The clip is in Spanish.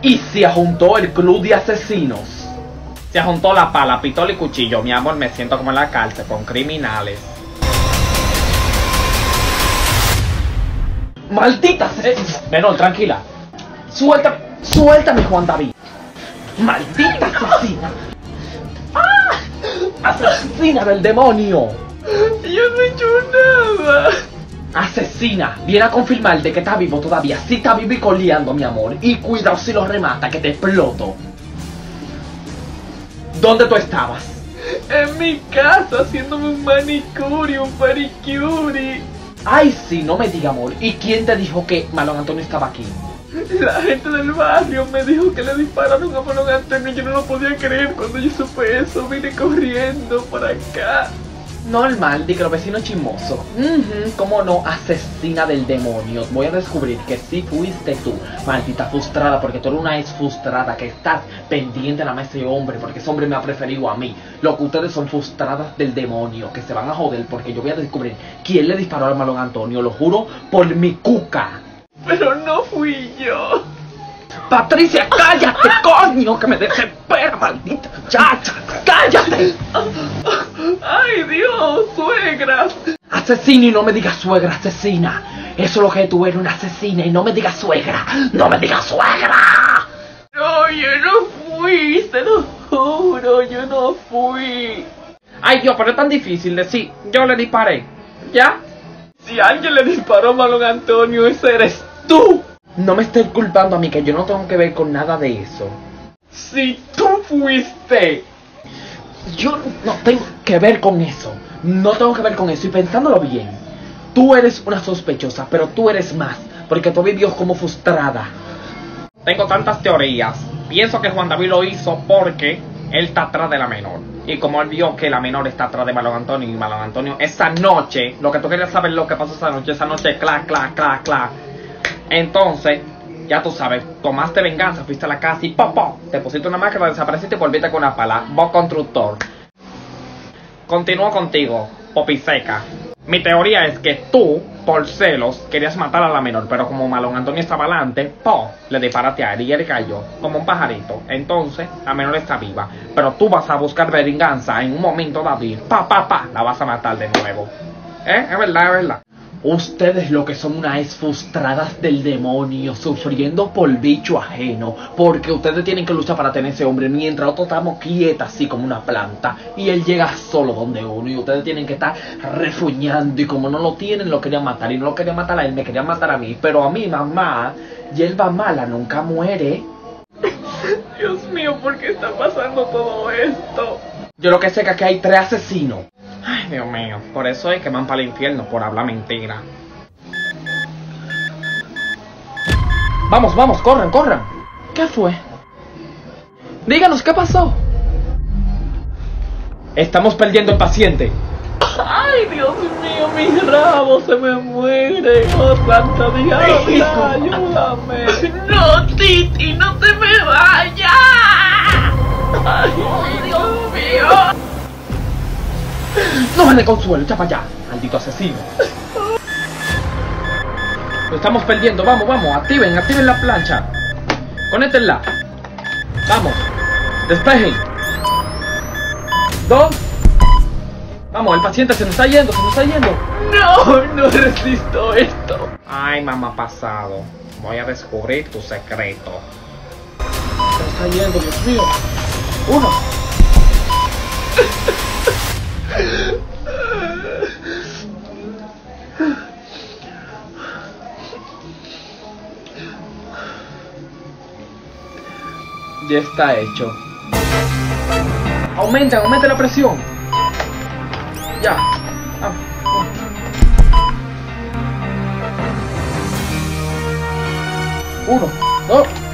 Y se juntó el club de asesinos. Se juntó la pala, pistola y cuchillo. Mi amor, me siento como en la cárcel con criminales. ¡Maldita asesina! Menor, tranquila. Suéltame, Juan David. ¡Maldita asesina! ¡Ah! ¡Asesina del demonio! Yo no he hecho nada. Asesina, viene a confirmar de que está vivo todavía. Sí está vivo y coleando, mi amor. Y cuidado si lo remata, que te exploto. ¿Dónde tú estabas? En mi casa, haciéndome un manicure, un paricure. Ay, sí, no me diga, amor. ¿Y quién te dijo que Marlon Antonio estaba aquí? La gente del barrio me dijo que le dispararon a Marlon Antonio y yo no lo podía creer. Cuando yo supe eso, vine corriendo por acá. Normal, di que los vecinos chismosos. Cómo no, asesina del demonio. Voy a descubrir que sí fuiste tú, maldita frustrada, porque tú eres una ex frustrada que estás pendiente nada más ese hombre, porque ese hombre me ha preferido a mí. Lo que ustedes son frustradas del demonio, que se van a joder, porque yo voy a descubrir quién le disparó a Marlon Antonio, lo juro por mi cuca. Pero no fui yo. Patricia, cállate, coño, que me desespera, maldita muchacha, cállate. Ay, Dios, suegra. Asesina y no me digas suegra, asesina. Eso es lo que tú eres, una asesina, y no me digas suegra, no me digas suegra. No, yo no fui, se lo juro, yo no fui. Ay, Dios, pero es tan difícil decir, yo le disparé, ¿ya? Si alguien le disparó a Marlon Antonio, ese eres tú. No me estés culpando a mí, que yo no tengo que ver con nada de eso. Si tú fuiste. Yo no tengo que ver con eso. No tengo que ver con eso. Y pensándolo bien, tú eres una sospechosa, pero tú eres más, porque tú vivió como frustrada. Tengo tantas teorías. Pienso que Juan David lo hizo porque él está atrás de la menor. Y como él vio que la menor está atrás de Marlon Antonio, y Marlon Antonio esa noche, lo que tú querías saber lo que pasó esa noche, clac, clac, clac, clac. Entonces, ya tú sabes, tomaste venganza, fuiste a la casa y ¡pum! Te pusiste una máscara, desapareciste y volviste con una pala. Vos constructor. Continúo contigo, Popiseca. Mi teoría es que tú, por celos, querías matar a la menor, pero como Marlon Antonio estaba adelante, ¡pum! Le disparaste a él y él cayó, como un pajarito. Entonces, la menor está viva, pero tú vas a buscar venganza en un momento, David. La vas a matar de nuevo. Es verdad, es verdad. Ustedes lo que son unas ex frustradas del demonio, sufriendo por bicho ajeno, porque ustedes tienen que luchar para tener ese hombre, mientras otros estamos quietas así como una planta, y él llega solo donde uno, y ustedes tienen que estar refuñando, y como no lo tienen, lo querían matar, y no lo querían matar a él, me querían matar a mí, pero a mi mamá, hierba mala nunca muere. Dios mío, ¿por qué está pasando todo esto? Yo lo que sé es que aquí hay 3 asesinos. Ay, Dios mío, por eso es que van para el infierno, por hablar mentira. Vamos, vamos, corran, corran. ¿Qué fue? Díganos, ¿qué pasó? Estamos perdiendo el paciente. Ay, Dios mío, mi rabo se me muere. Oh, santa diabla, ayúdame. No, Titi, no te me vayas. Ay, Dios mío. No me dé consuelo, echa para allá, maldito asesino. Lo estamos perdiendo, vamos, vamos, activen la plancha. Conéctenla. Vamos, despejen. 2. Vamos, el paciente se nos está yendo, No, no resisto esto. Ay, mamá pasado, voy a descubrir tu secreto. Se nos está yendo, Dios mío. 1. Ya está hecho. Aumenta la presión. Ya. 1, 2.